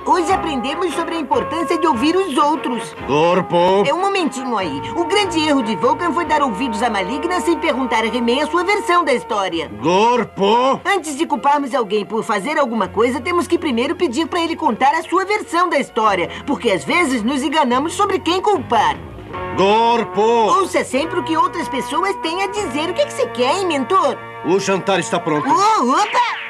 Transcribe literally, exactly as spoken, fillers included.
Hoje aprendemos sobre a importância de ouvir os outros. Corpo! É um momentinho aí. O grande erro de Vulcan foi dar ouvidos à Maligna sem perguntar a He-Man a sua versão da história. Corpo! Antes de culparmos alguém por fazer alguma coisa, temos que primeiro pedir pra ele contar a sua versão da história, porque às vezes nos enganamos sobre quem culpar. Corpo! Ouça sempre o que outras pessoas têm a dizer. O que, é que você quer, hein, mentor? O jantar está pronto. Oh, opa!